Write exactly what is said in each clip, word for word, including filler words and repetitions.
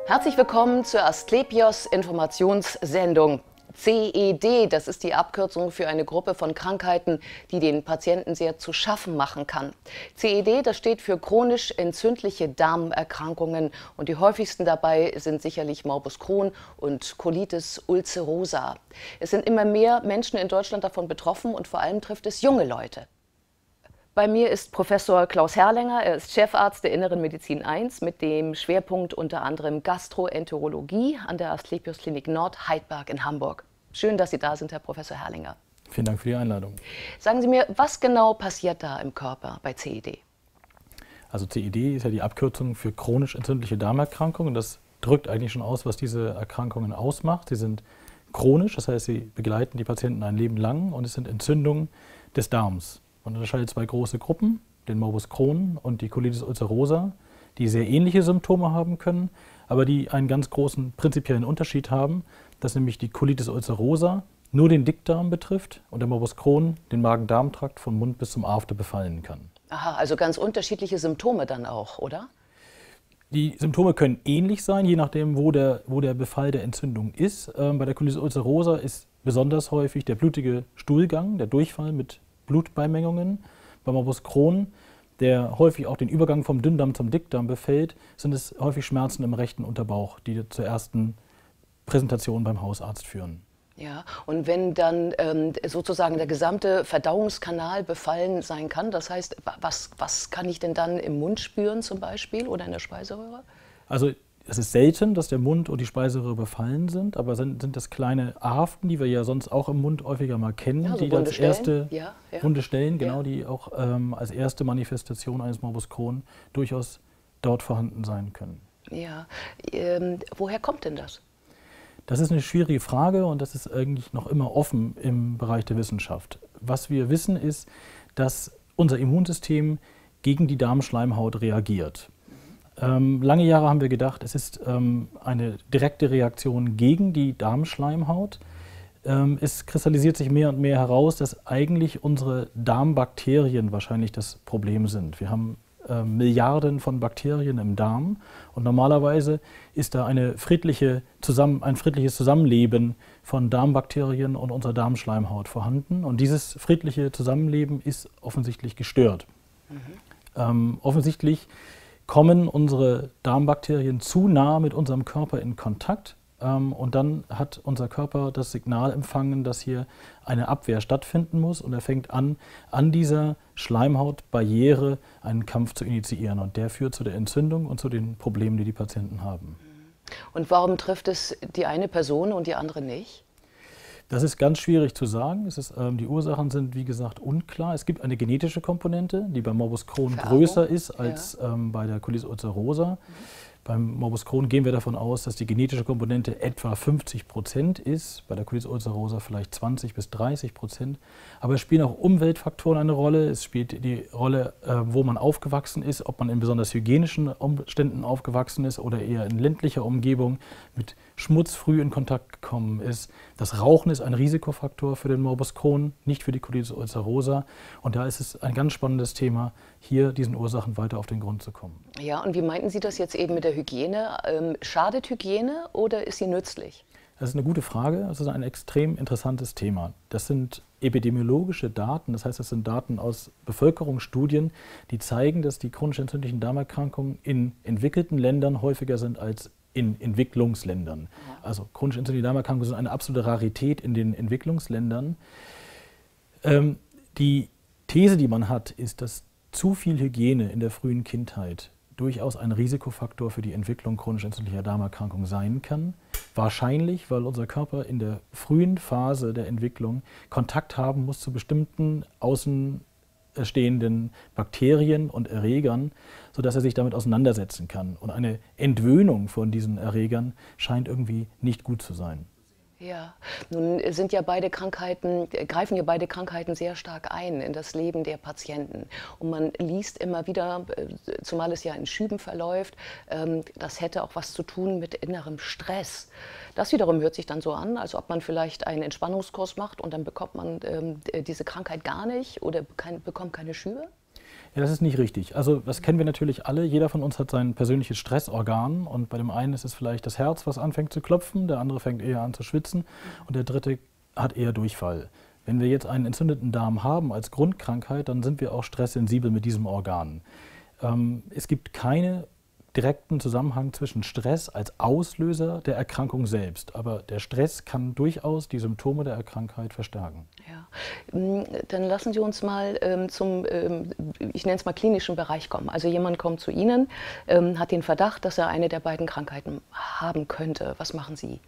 Herzlich willkommen zur Asklepios Informationssendung. C E D, das ist die Abkürzung für eine Gruppe von Krankheiten, die den Patienten sehr zu schaffen machen kann. C E D, das steht für chronisch entzündliche Darmerkrankungen und die häufigsten dabei sind sicherlich Morbus Crohn und Colitis ulcerosa. Es sind immer mehr Menschen in Deutschland davon betroffen und vor allem trifft es junge Leute. Bei mir ist Professor Klaus Herrlänger, er ist Chefarzt der Inneren Medizin eins mit dem Schwerpunkt unter anderem Gastroenterologie an der Asklepios Klinik Nord Heidberg in Hamburg. Schön, dass Sie da sind, Herr Professor Herrlänger. Vielen Dank für die Einladung. Sagen Sie mir, was genau passiert da im Körper bei C E D? Also C E D ist ja die Abkürzung für chronisch entzündliche Darmerkrankungen. Das drückt eigentlich schon aus, was diese Erkrankungen ausmacht. Sie sind chronisch, das heißt, sie begleiten die Patienten ein Leben lang und es sind Entzündungen des Darms. Man unterscheidet zwei große Gruppen, den Morbus Crohn und die Colitis ulcerosa, die sehr ähnliche Symptome haben können, aber die einen ganz großen prinzipiellen Unterschied haben, dass nämlich die Colitis ulcerosa nur den Dickdarm betrifft und der Morbus Crohn den Magen-Darm-Trakt vom Mund bis zum After befallen kann. Aha, also ganz unterschiedliche Symptome dann auch, oder? Die Symptome können ähnlich sein, je nachdem, wo der, wo der Befall der Entzündung ist. Ähm, bei der Colitis ulcerosa ist besonders häufig der blutige Stuhlgang, der Durchfall mit Blutbeimengungen. Beim Morbus Crohn, der häufig auch den Übergang vom Dünndarm zum Dickdarm befällt, sind es häufig Schmerzen im rechten Unterbauch, die zur ersten Präsentation beim Hausarzt führen. Ja, und wenn dann ähm, sozusagen der gesamte Verdauungskanal befallen sein kann, das heißt, was, was kann ich denn dann im Mund spüren zum Beispiel oder in der Speiseröhre? Also es ist selten, dass der Mund und die Speiseröhre befallen sind, aber sind, sind das kleine Aften, die wir ja sonst auch im Mund häufiger mal kennen, ja, so die als erste ja, ja. wunde Stellen, genau, ja. die auch ähm, als erste Manifestation eines Morbus Crohn durchaus dort vorhanden sein können. Ja, ähm, woher kommt denn das? Das ist eine schwierige Frage und das ist eigentlich noch immer offen im Bereich der Wissenschaft. Was wir wissen ist, dass unser Immunsystem gegen die Darmschleimhaut reagiert. Ähm, lange Jahre haben wir gedacht, es ist ähm, eine direkte Reaktion gegen die Darmschleimhaut. Ähm, es kristallisiert sich mehr und mehr heraus, dass eigentlich unsere Darmbakterien wahrscheinlich das Problem sind. Wir haben äh, Milliarden von Bakterien im Darm und normalerweise ist da eine friedliche Zusammen, ein friedliches Zusammenleben von Darmbakterien und unserer Darmschleimhaut vorhanden. Und dieses friedliche Zusammenleben ist offensichtlich gestört. Mhm. Ähm, offensichtlich kommen unsere Darmbakterien zu nah mit unserem Körper in Kontakt ähm, und dann hat unser Körper das Signal empfangen, dass hier eine Abwehr stattfinden muss und er fängt an, an dieser Schleimhautbarriere einen Kampf zu initiieren und der führt zu der Entzündung und zu den Problemen, die die Patienten haben. Und warum trifft es die eine Person und die andere nicht? Das ist ganz schwierig zu sagen. Es ist, ähm, die Ursachen sind, wie gesagt, unklar. Es gibt eine genetische Komponente, die bei Morbus Crohn Vererbung. größer ist als ja. ähm, bei der Colitis ulcerosa. Mhm. Beim Morbus Crohn gehen wir davon aus, dass die genetische Komponente etwa fünfzig Prozent ist, bei der Colitis ulcerosa vielleicht zwanzig bis dreißig Prozent. Aber es spielen auch Umweltfaktoren eine Rolle. Es spielt die Rolle, äh, wo man aufgewachsen ist, ob man in besonders hygienischen Umständen aufgewachsen ist oder eher in ländlicher Umgebung mit Schmutz früh in Kontakt gekommen ist. Das Rauchen ist ein Risikofaktor für den Morbus Crohn, nicht für die Colitis ulcerosa. Und da ist es ein ganz spannendes Thema, hier diesen Ursachen weiter auf den Grund zu kommen. Ja, und wie meinten Sie das jetzt eben mit der Hygiene? Ähm, schadet Hygiene oder ist sie nützlich? Das ist eine gute Frage. Das ist ein extrem interessantes Thema. Das sind epidemiologische Daten, das heißt, das sind Daten aus Bevölkerungsstudien, die zeigen, dass die chronisch entzündlichen Darmerkrankungen in entwickelten Ländern häufiger sind als in Entwicklungsländern. Also chronisch entzündliche Darmerkrankungen sind eine absolute Rarität in den Entwicklungsländern. Ähm, die These, die man hat, ist, dass zu viel Hygiene in der frühen Kindheit durchaus ein Risikofaktor für die Entwicklung chronisch entzündlicher Darmerkrankungen sein kann. Wahrscheinlich, weil unser Körper in der frühen Phase der Entwicklung Kontakt haben muss zu bestimmten außenstehenden Bakterien und Erregern, sodass er sich damit auseinandersetzen kann. Und eine Entwöhnung von diesen Erregern scheint irgendwie nicht gut zu sein. Ja, nun sind ja beide Krankheiten, greifen ja beide Krankheiten sehr stark ein in das Leben der Patienten. Und man liest immer wieder, zumal es ja in Schüben verläuft, das hätte auch was zu tun mit innerem Stress. Das wiederum hört sich dann so an, als ob man vielleicht einen Entspannungskurs macht und dann bekommt man diese Krankheit gar nicht oder kein, bekommt keine Schübe? Ja, das ist nicht richtig. Also das kennen wir natürlich alle. Jeder von uns hat sein persönliches Stressorgan und bei dem einen ist es vielleicht das Herz, was anfängt zu klopfen, der andere fängt eher an zu schwitzen und der dritte hat eher Durchfall. Wenn wir jetzt einen entzündeten Darm haben als Grundkrankheit, dann sind wir auch stresssensibel mit diesem Organ. Ähm, es gibt keine direkten Zusammenhang zwischen Stress als Auslöser der Erkrankung selbst. Aber der Stress kann durchaus die Symptome der Erkrankheit verstärken. Ja. Dann lassen Sie uns mal ähm, zum, ähm, ich nenne es mal klinischen Bereich kommen. Also jemand kommt zu Ihnen, ähm, hat den Verdacht, dass er eine der beiden Krankheiten haben könnte. Was machen Sie?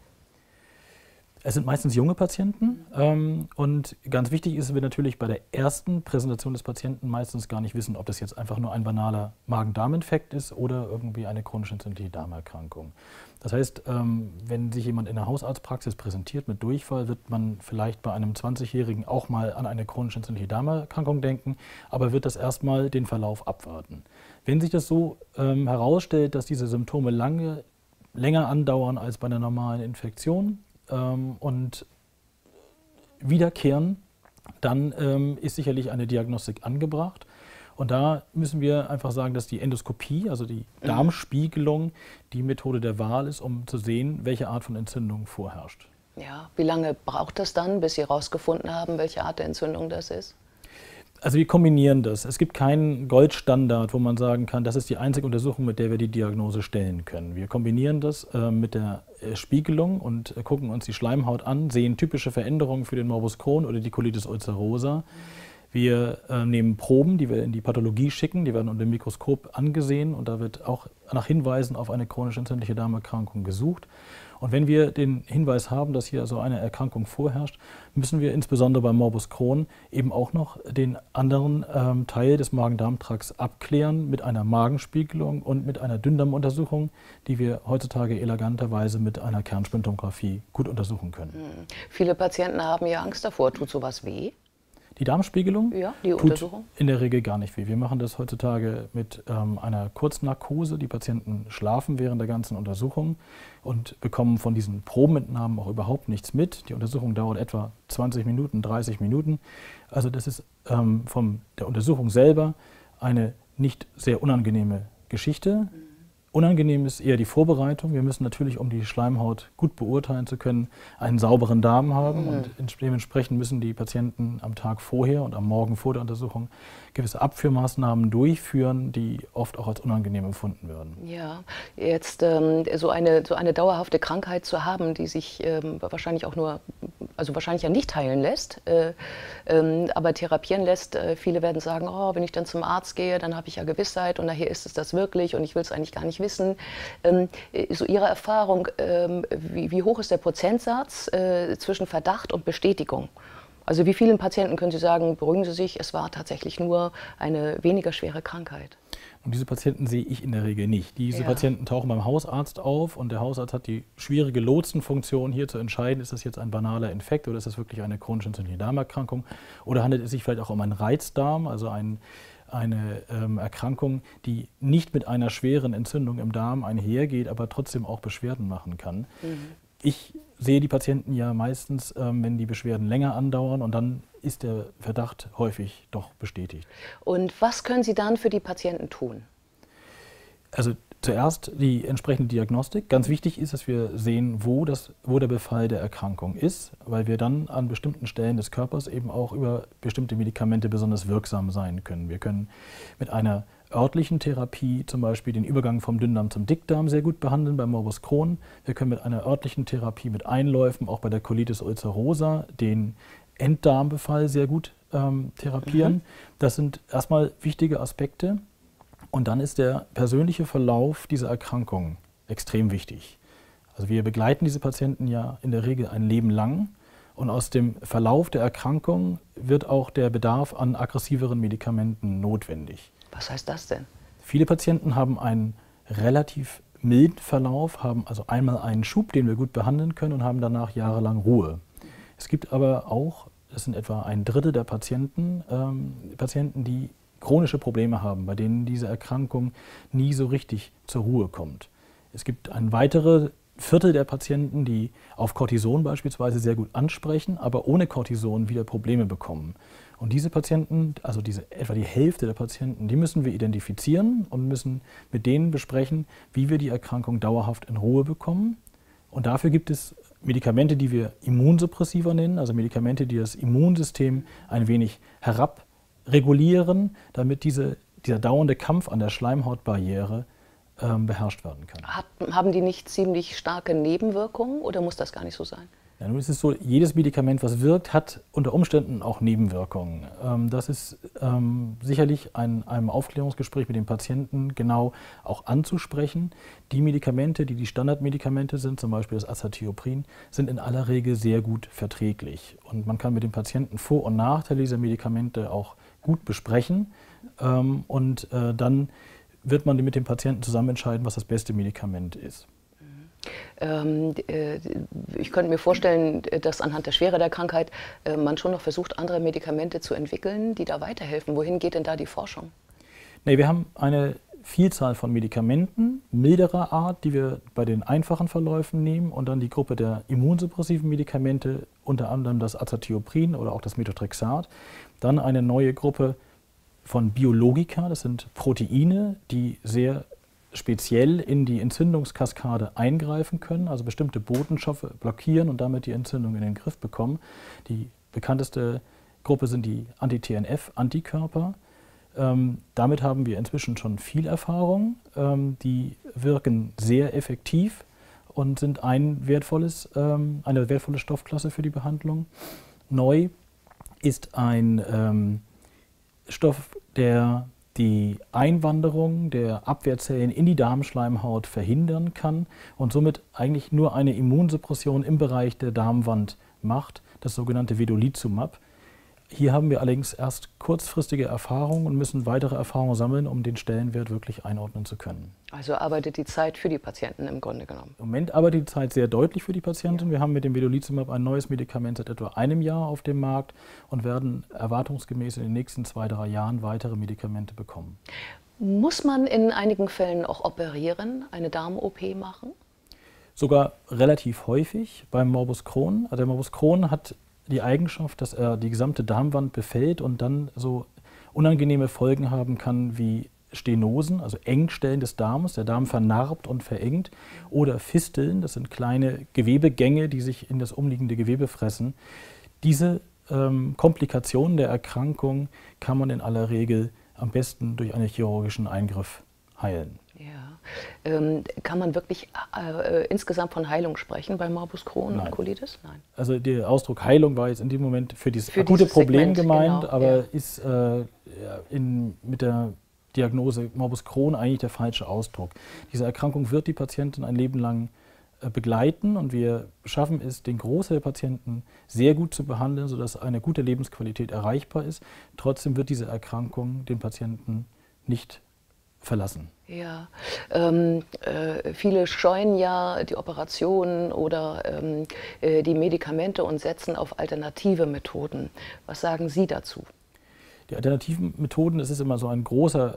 Es sind meistens junge Patienten ähm, und ganz wichtig ist, dass wir natürlich bei der ersten Präsentation des Patienten meistens gar nicht wissen, ob das jetzt einfach nur ein banaler Magen-Darm-Infekt ist oder irgendwie eine chronisch entzündliche Darmerkrankung. Das heißt, ähm, wenn sich jemand in der Hausarztpraxis präsentiert mit Durchfall, wird man vielleicht bei einem zwanzigjährigen auch mal an eine chronisch entzündliche Darmerkrankung denken, aber wird das erstmal den Verlauf abwarten. Wenn sich das so ähm, herausstellt, dass diese Symptome lange, länger andauern als bei einer normalen Infektion, und wiederkehren, dann ähm, ist sicherlich eine Diagnostik angebracht. Und da müssen wir einfach sagen, dass die Endoskopie, also die Darmspiegelung, die Methode der Wahl ist, um zu sehen, welche Art von Entzündung vorherrscht. Ja, wie lange braucht das dann, bis Sie herausgefunden haben, welche Art der Entzündung das ist? Also wir kombinieren das. Es gibt keinen Goldstandard, wo man sagen kann, das ist die einzige Untersuchung, mit der wir die Diagnose stellen können. Wir kombinieren das äh, mit der äh, Spiegelung und äh, gucken uns die Schleimhaut an, sehen typische Veränderungen für den Morbus Crohn oder die Colitis ulcerosa. Wir äh, nehmen Proben, die wir in die Pathologie schicken, die werden unter dem Mikroskop angesehen und da wird auch nach Hinweisen auf eine chronisch entzündliche Darmerkrankung gesucht. Und wenn wir den Hinweis haben, dass hier so eine Erkrankung vorherrscht, müssen wir insbesondere beim Morbus Crohn eben auch noch den anderen ähm, Teil des Magen-Darm-Trakts abklären mit einer Magenspiegelung und mit einer Dünndarmuntersuchung, die wir heutzutage eleganterweise mit einer Kernspintomographie gut untersuchen können. Hm. Viele Patienten haben ja Angst davor. Tut sowas weh? Die Darmspiegelung ja, die tut Untersuchung? in der Regel gar nicht weh. Wir machen das heutzutage mit ähm, einer Kurznarkose. Die Patienten schlafen während der ganzen Untersuchung und bekommen von diesen Probenentnahmen auch überhaupt nichts mit. Die Untersuchung dauert etwa zwanzig Minuten, dreißig Minuten. Also das ist ähm, von der Untersuchung selber eine nicht sehr unangenehme Geschichte. Mhm. Unangenehm ist eher die Vorbereitung. Wir müssen natürlich, um die Schleimhaut gut beurteilen zu können, einen sauberen Darm haben. Mhm. Und dementsprechend müssen die Patienten am Tag vorher und am Morgen vor der Untersuchung gewisse Abführmaßnahmen durchführen, die oft auch als unangenehm empfunden werden. Ja, jetzt ähm, so, eine, so eine dauerhafte Krankheit zu haben, die sich ähm, wahrscheinlich auch nur, also wahrscheinlich ja nicht heilen lässt, äh, ähm, aber therapieren lässt. Äh, viele werden sagen, oh, wenn ich dann zum Arzt gehe, dann habe ich ja Gewissheit und nachher ist es das wirklich und ich will es eigentlich gar nicht wissen. Ähm, so Ihre Erfahrung, ähm, wie, wie hoch ist der Prozentsatz äh, zwischen Verdacht und Bestätigung? Also wie vielen Patienten können Sie sagen, beruhigen Sie sich, es war tatsächlich nur eine weniger schwere Krankheit? Und diese Patienten sehe ich in der Regel nicht. Diese ja. Patienten tauchen beim Hausarzt auf und der Hausarzt hat die schwierige Lotsenfunktion, hier zu entscheiden, ist das jetzt ein banaler Infekt oder ist das wirklich eine chronisch entzündliche Darmerkrankung oder handelt es sich vielleicht auch um einen Reizdarm, also ein, eine ähm, Erkrankung, die nicht mit einer schweren Entzündung im Darm einhergeht, aber trotzdem auch Beschwerden machen kann. Mhm. Ich sehe die Patienten ja meistens, ähm, wenn die Beschwerden länger andauern und dann ist der Verdacht häufig doch bestätigt. Und was können Sie dann für die Patienten tun? Also zuerst die entsprechende Diagnostik. Ganz wichtig ist, dass wir sehen, wo, das, wo der Befall der Erkrankung ist, weil wir dann an bestimmten Stellen des Körpers eben auch über bestimmte Medikamente besonders wirksam sein können. Wir können mit einer örtlichen Therapie zum Beispiel den Übergang vom Dünndarm zum Dickdarm sehr gut behandeln beim Morbus Crohn. Wir können mit einer örtlichen Therapie mit Einläufen auch bei der Colitis ulcerosa den Enddarmbefall sehr gut ähm, therapieren. Mhm. Das sind erstmal wichtige Aspekte. Und dann ist der persönliche Verlauf dieser Erkrankung extrem wichtig. Also wir begleiten diese Patienten ja in der Regel ein Leben lang. Und aus dem Verlauf der Erkrankung wird auch der Bedarf an aggressiveren Medikamenten notwendig. Was heißt das denn? Viele Patienten haben einen relativ milden Verlauf, haben also einmal einen Schub, den wir gut behandeln können und haben danach jahrelang Ruhe. Es gibt aber auch, das sind etwa ein Drittel der Patienten, ähm, Patienten, die chronische Probleme haben, bei denen diese Erkrankung nie so richtig zur Ruhe kommt. Es gibt eine weitere Viertel der Patienten, die auf Cortison beispielsweise sehr gut ansprechen, aber ohne Cortison wieder Probleme bekommen. Und diese Patienten, also diese, etwa die Hälfte der Patienten, die müssen wir identifizieren und müssen mit denen besprechen, wie wir die Erkrankung dauerhaft in Ruhe bekommen. Und dafür gibt es Medikamente, die wir Immunsuppressiva nennen, also Medikamente, die das Immunsystem ein wenig herabregulieren, damit diese, dieser dauernde Kampf an der Schleimhautbarriere ähm, beherrscht werden kann. Hat, haben die nicht ziemlich starke Nebenwirkungen oder muss das gar nicht so sein? Ja, nun ist es so, jedes Medikament, was wirkt, hat unter Umständen auch Nebenwirkungen. Ähm, das ist ähm, sicherlich ein, einem Aufklärungsgespräch mit dem Patienten genau auch anzusprechen. Die Medikamente, die die Standardmedikamente sind, zum Beispiel das Azathioprin, sind in aller Regel sehr gut verträglich. Und man kann mit dem Patienten Vor- und Nachteile dieser Medikamente auch gut besprechen. Ähm, und äh, dann wird man mit dem Patienten zusammen entscheiden, was das beste Medikament ist. Ich könnte mir vorstellen, dass anhand der Schwere der Krankheit man schon noch versucht, andere Medikamente zu entwickeln, die da weiterhelfen. Wohin geht denn da die Forschung? Nee, wir haben eine Vielzahl von Medikamenten milderer Art, die wir bei den einfachen Verläufen nehmen, und dann die Gruppe der immunsuppressiven Medikamente, unter anderem das Azathioprin oder auch das Methotrexat. Dann eine neue Gruppe von Biologika, das sind Proteine, die sehr speziell in die Entzündungskaskade eingreifen können, also bestimmte Botenstoffe blockieren und damit die Entzündung in den Griff bekommen. Die bekannteste Gruppe sind die Anti-T N F-Antikörper. Ähm, damit haben wir inzwischen schon viel Erfahrung. Ähm, die wirken sehr effektiv und sind ein wertvolles, ähm, eine wertvolle Stoffklasse für die Behandlung. Neu ist ein ähm, Stoff, der die Einwanderung der Abwehrzellen in die Darmschleimhaut verhindern kann und somit eigentlich nur eine Immunsuppression im Bereich der Darmwand macht, das sogenannte Vedolizumab. Hier haben wir allerdings erst kurzfristige Erfahrungen und müssen weitere Erfahrungen sammeln, um den Stellenwert wirklich einordnen zu können. Also arbeitet die Zeit für die Patienten im Grunde genommen? Im Moment arbeitet die Zeit sehr deutlich für die Patienten. Wir haben mit dem Vedolizumab ein neues Medikament seit etwa einem Jahr auf dem Markt und werden erwartungsgemäß in den nächsten zwei, drei Jahren weitere Medikamente bekommen. Muss man in einigen Fällen auch operieren, eine Darm-O P machen? Sogar relativ häufig beim Morbus Crohn. Also der Morbus Crohn hat die Eigenschaft, dass er die gesamte Darmwand befällt und dann so unangenehme Folgen haben kann wie Stenosen, also Engstellen des Darms, der Darm vernarbt und verengt, oder Fisteln, das sind kleine Gewebegänge, die sich in das umliegende Gewebe fressen. Diese ähm, Komplikationen der Erkrankung kann man in aller Regel am besten durch einen chirurgischen Eingriff heilen. Ja. Ähm, kann man wirklich äh, insgesamt von Heilung sprechen bei Morbus Crohn Nein. und Colitis? Nein. Also der Ausdruck Heilung war jetzt in dem Moment für dieses für akute dieses Problem Segment, gemeint, genau, aber ja. ist äh, in, mit der Diagnose Morbus Crohn eigentlich der falsche Ausdruck. Diese Erkrankung wird die Patienten ein Leben lang äh, begleiten und wir schaffen es, den Großteil der Patienten sehr gut zu behandeln, sodass eine gute Lebensqualität erreichbar ist. Trotzdem wird diese Erkrankung den Patienten nicht verlassen. Ja, ähm, äh, viele scheuen ja die Operationen oder ähm, äh, die Medikamente und setzen auf alternative Methoden. Was sagen Sie dazu? Die alternativen Methoden, das ist immer so ein großer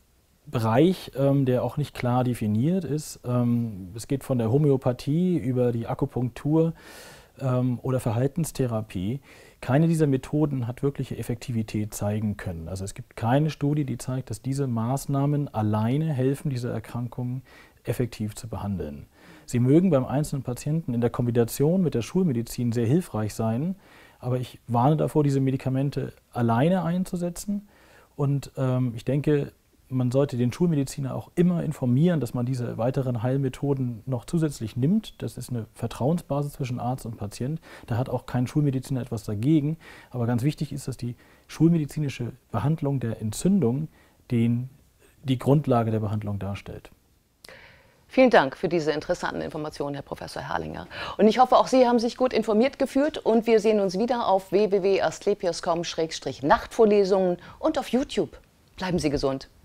Bereich, ähm, der auch nicht klar definiert ist. Ähm, es geht von der Homöopathie über die Akupunktur ähm, oder Verhaltenstherapie. Keine dieser Methoden hat wirkliche Effektivität zeigen können. Also es gibt keine Studie, die zeigt, dass diese Maßnahmen alleine helfen, diese Erkrankungen effektiv zu behandeln. Sie mögen beim einzelnen Patienten in der Kombination mit der Schulmedizin sehr hilfreich sein, aber ich warne davor, diese Medikamente alleine einzusetzen. Und ähm, ich denke, man sollte den Schulmediziner auch immer informieren, dass man diese weiteren Heilmethoden noch zusätzlich nimmt. Das ist eine Vertrauensbasis zwischen Arzt und Patient. Da hat auch kein Schulmediziner etwas dagegen. Aber ganz wichtig ist, dass die schulmedizinische Behandlung der Entzündung den, die Grundlage der Behandlung darstellt. Vielen Dank für diese interessanten Informationen, Herr Professor Herrlinger. Und ich hoffe, auch Sie haben sich gut informiert gefühlt und wir sehen uns wieder auf w w w punkt asklepios punkt com Schrägstrich Nachtvorlesungen und auf YouTube. Bleiben Sie gesund.